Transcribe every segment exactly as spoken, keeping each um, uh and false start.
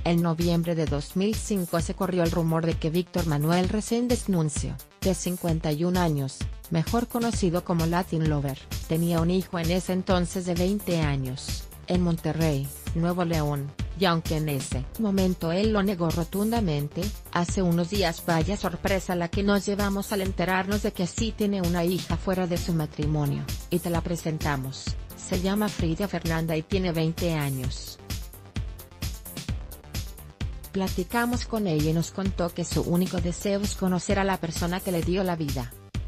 En noviembre de dos mil cinco se corrió el rumor de que Víctor Manuel Reséndez Nuncio, de cincuenta y un años, mejor conocido como Latin Lover, tenía un hijo en ese entonces de veinte años, en Monterrey, Nuevo León, y aunque en ese momento él lo negó rotundamente, hace unos días vaya sorpresa la que nos llevamos al enterarnos de que sí tiene una hija fuera de su matrimonio, y te la presentamos. Se llama Frida Fernanda y tiene veinte años. Platicamos con ella y nos contó que su único deseo es conocer a la persona que le dio la vida.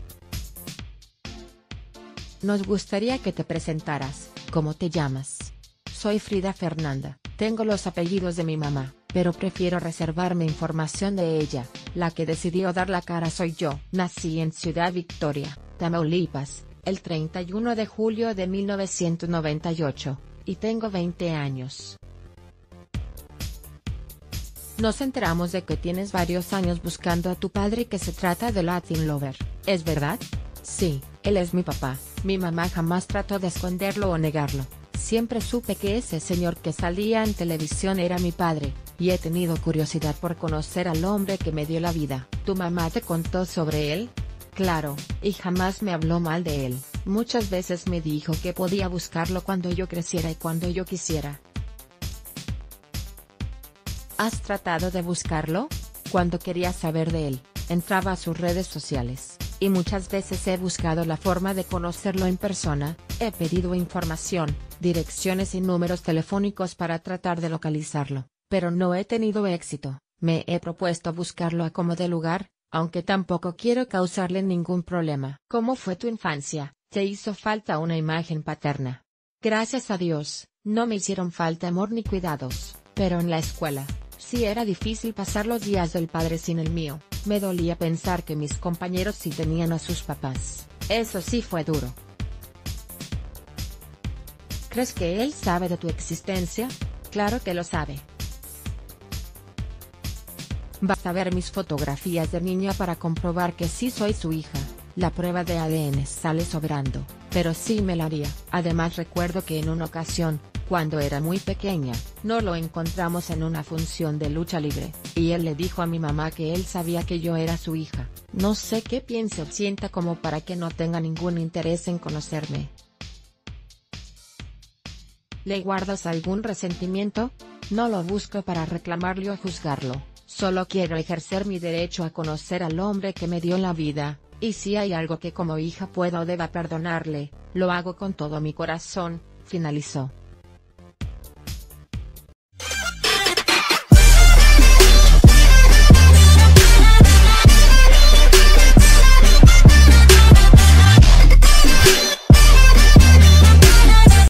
Nos gustaría que te presentaras. ¿Cómo te llamas? Soy Frida Fernanda, tengo los apellidos de mi mamá, pero prefiero reservarme información de ella. La que decidió dar la cara soy yo. Nací en Ciudad Victoria, Tamaulipas, el treinta y uno de julio de mil novecientos noventa y ocho, y tengo veinte años. Nos enteramos de que tienes varios años buscando a tu padre y que se trata de Latin Lover, ¿es verdad? Sí, él es mi papá. Mi mamá jamás trató de esconderlo o negarlo. Siempre supe que ese señor que salía en televisión era mi padre, y he tenido curiosidad por conocer al hombre que me dio la vida. ¿Tu mamá te contó sobre él? Claro, y jamás me habló mal de él. Muchas veces me dijo que podía buscarlo cuando yo creciera y cuando yo quisiera. ¿Has tratado de buscarlo? Cuando quería saber de él, entraba a sus redes sociales, y muchas veces he buscado la forma de conocerlo en persona. He pedido información, direcciones y números telefónicos para tratar de localizarlo, pero no he tenido éxito. Me he propuesto buscarlo a como dé lugar, aunque tampoco quiero causarle ningún problema. ¿Cómo fue tu infancia? ¿Te hizo falta una imagen paterna? Gracias a Dios, no me hicieron falta amor ni cuidados, pero en la escuela sí era difícil pasar los días del padre sin el mío. Me dolía pensar que mis compañeros sí tenían a sus papás. Eso sí fue duro. ¿Crees que él sabe de tu existencia? Claro que lo sabe. Basta ver mis fotografías de niña para comprobar que sí soy su hija. La prueba de A D N sale sobrando, pero sí me la haría. Además recuerdo que en una ocasión, cuando era muy pequeña, no lo encontramos en una función de lucha libre, y él le dijo a mi mamá que él sabía que yo era su hija. No sé qué piense o sienta como para que no tenga ningún interés en conocerme. ¿Le guardas algún resentimiento? No lo busco para reclamarle o juzgarlo, solo quiero ejercer mi derecho a conocer al hombre que me dio la vida, y si hay algo que como hija pueda o deba perdonarle, lo hago con todo mi corazón, finalizó.